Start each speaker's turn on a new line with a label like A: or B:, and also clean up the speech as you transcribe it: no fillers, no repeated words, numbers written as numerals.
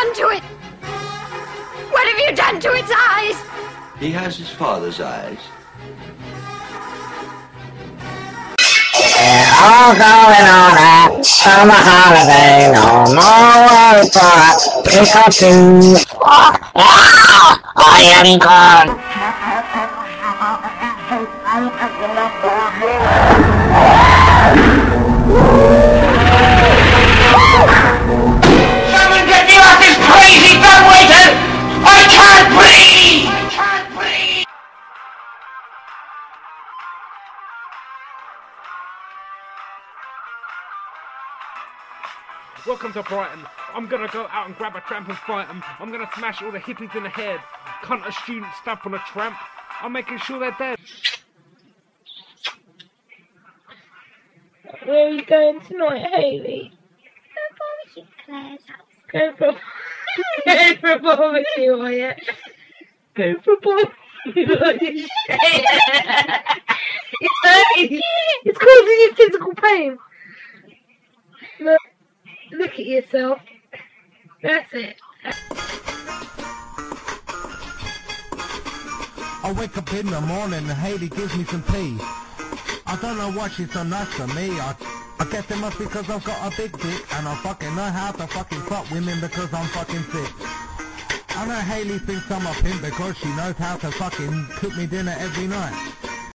A: done to it? What have you done to its eyes?
B: He has his father's eyes.
C: We're all going on a summer holiday, no more worries for a pick or two. I am gone.
D: Someone get me off this crazy dumbwaiter! I can't breathe! I can't breathe!
E: Welcome to Brighton. I'm gonna go out and grab a tramp and fight them. I'm gonna smash all the hippies in the head. Cunt a student stamp on a tramp. I'm making sure they're dead.
F: Where are you going tonight, Hayley?
A: Claire's house.
F: Go for a barbecue, are you? Go for a barbecue, are you? It's causing you physical pain. Look at yourself. That's it.
G: I wake up in the morning and Hayley gives me some tea. I don't know why she's so nice to me. I guess it must be because I've got a big dick and I fucking know how to fucking fuck women because I'm fucking sick. I know Hayley thinks I'm a pimp because she knows how to fucking cook me dinner every night.